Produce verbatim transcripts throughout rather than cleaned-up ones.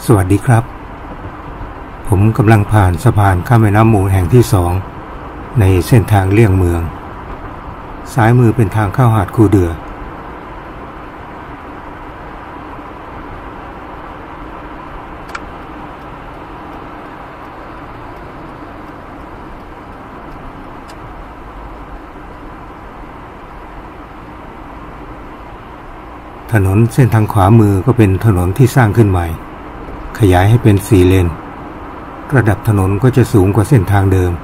สวัสดีครับผมกำลังผ่านสะพานข้ามแม่น้ำมูลแห่งที่สองในเส้นทางเลี่ยงเมืองซ้ายมือเป็นทางเข้าหาดคูเดือถนนเส้นทางขวามือก็เป็นถนนที่สร้างขึ้นใหม่ขยายให้เป็นสี่เลนระดับถนนก็จะสูงกว่าเส้นทางเดิม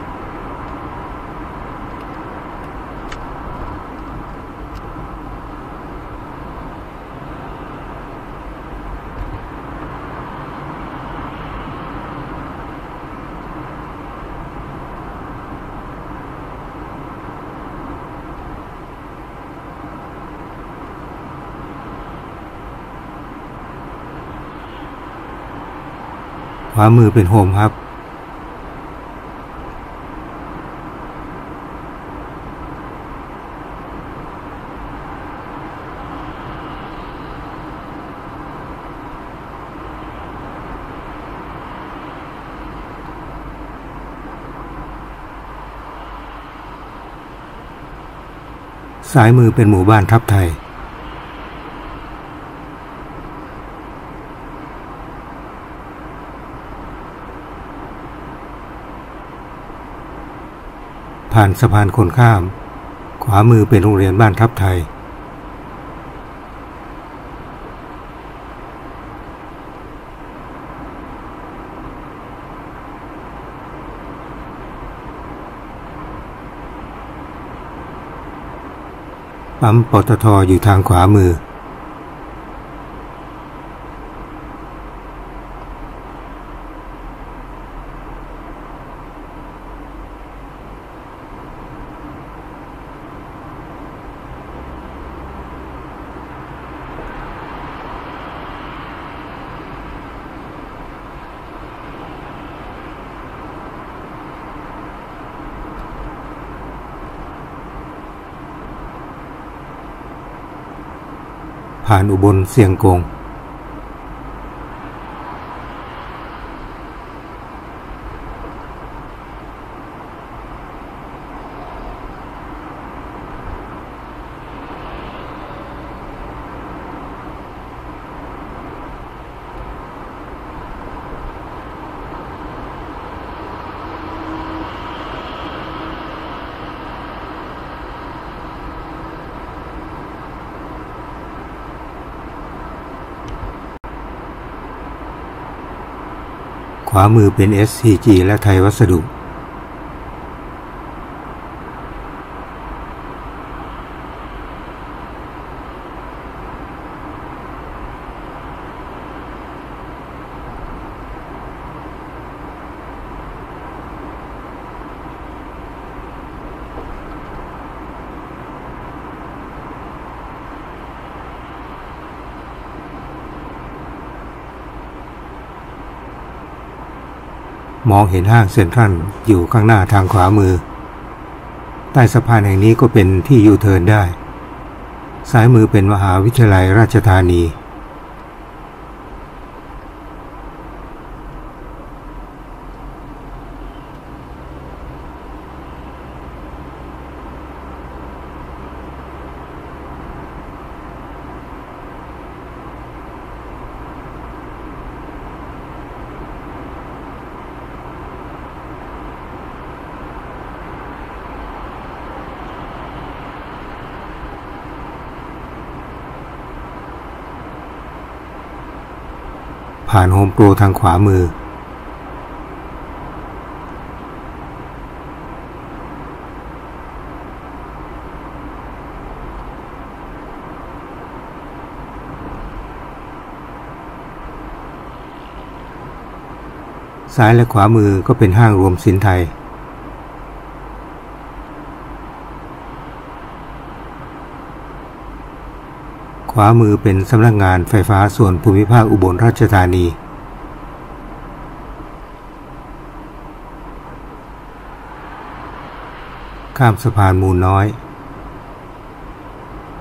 ขวามือเป็นโฮมฮับซ้ายมือเป็นหมู่บ้านทับไทยผ่านสะพานคนข้ามขวามือเป็นโรงเรียนบ้านทับไทยปั๊มปตท.อยู่ทางขวามือผ่านอุบลเสียงกงขวามือเป็น เอส ซี จี และไทยวัสดุมองเห็นห้างเซ็นทรัลอยู่ข้างหน้าทางขวามือใต้สะพานแห่งนี้ก็เป็นที่ยูเทิร์นได้ซ้ายมือเป็นมหาวิทยาลัยราชธานีผ่านโฮมโปรทางขวามือซ้ายและขวามือก็เป็นห้างรวมสินไทยขวามือเป็นสำนักงานไฟฟ้าส่วนภูมิภาคอุบลราชธานีข้ามสะพานมูลน้อย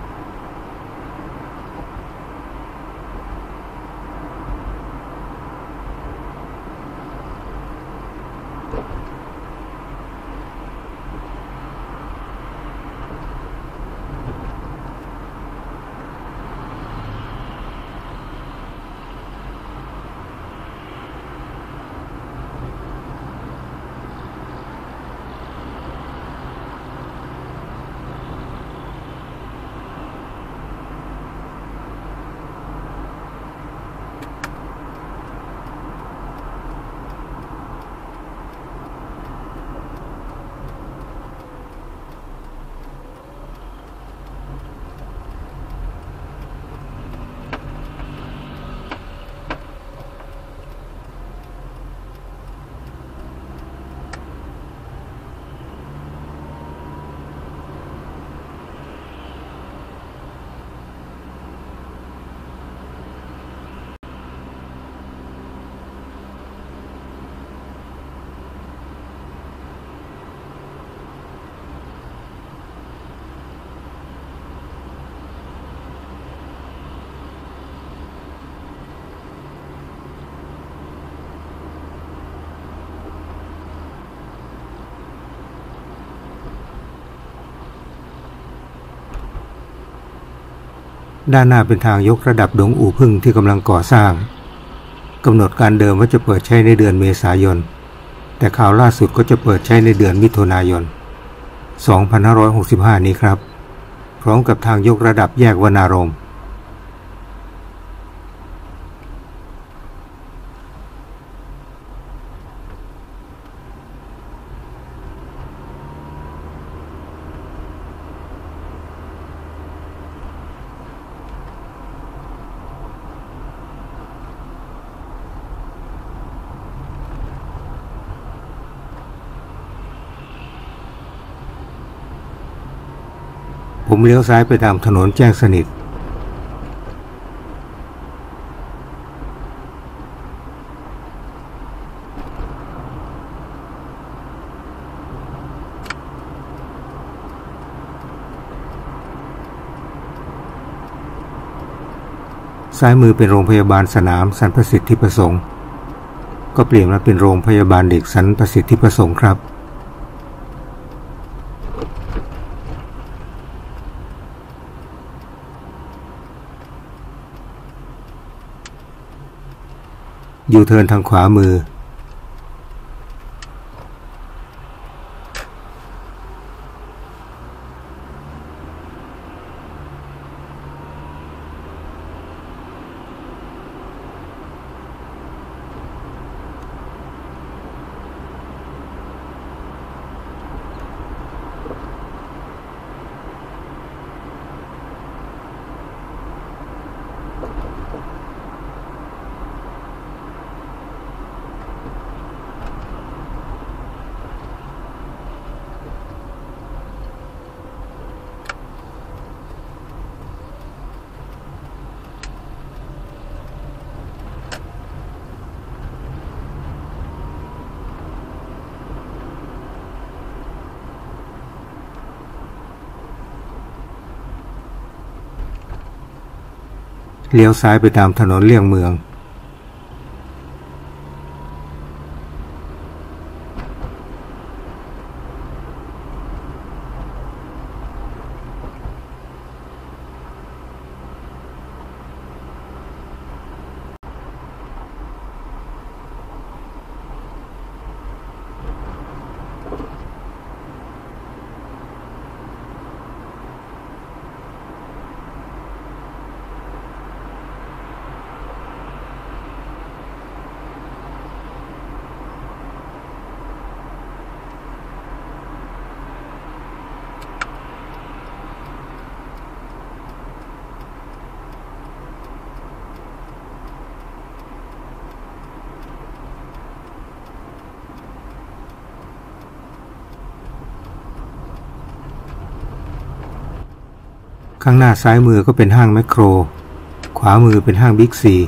ผด้านหน้าเป็นทางยกระดับดงอู่พึ่งที่กำลังก่อสร้างกำหนดการเดิมว่าจะเปิดใช้ในเดือนเมษายนแต่ข่าวล่าสุดก็จะเปิดใช้ในเดือนมิถุนายนสองพันห้าร้อยหกสิบห้านี้ครับพร้อมกับทางยกระดับแยกวนารมณ์ผมเลี้ยวซ้ายไปตามถนนแจ้งสนิทซ้ายมือเป็นโรงพยาบาลสนามสรรพสิทธิประสงค์ก็เปลี่ยนมาเป็นโรงพยาบาลเด็กสรรพสิทธิประสงค์ครับยูเทิร์นทางขวามือเลี้ยวซ้ายไปตามถนนเลี่ยงเมืองข้างหน้าซ้ายมือก็เป็นห้างแมคโครขวามือเป็นห้างบิ๊กซี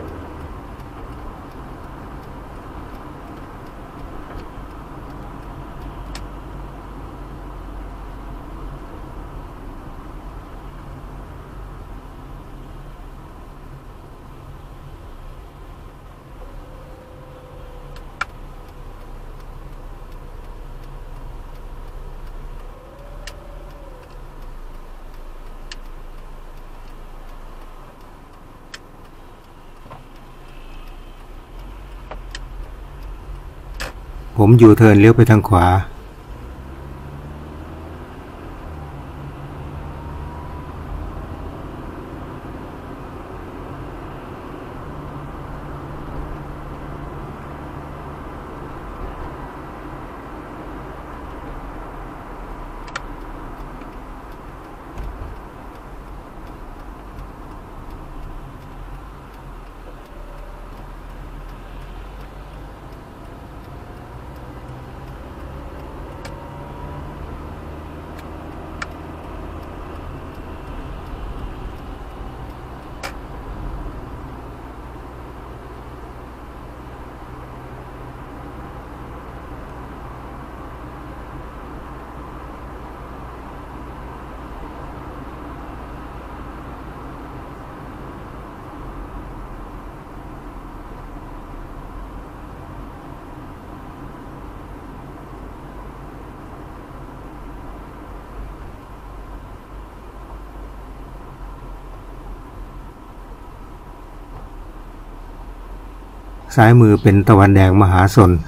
ผมยูเทิร์นเลี้ยวไปทางขวาซ้ายมือเป็นตะวันแดงมหาชน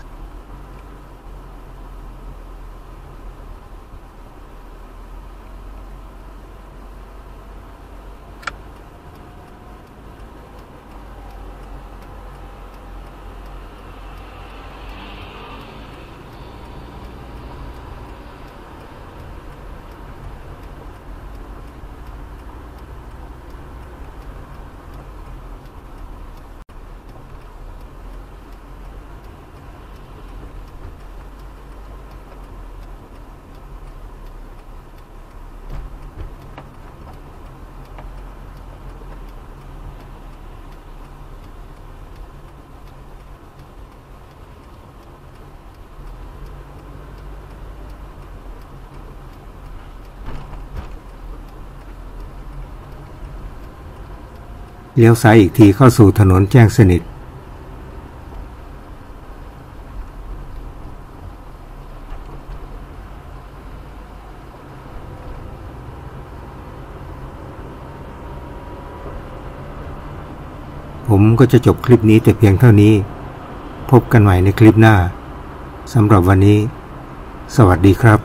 เลี้ยวซ้ายอีกทีเข้าสู่ถนนแจ้งสนิทผมก็จะจบคลิปนี้แต่เพียงเท่านี้พบกันใหม่ในคลิปหน้าสำหรับวันนี้สวัสดีครับ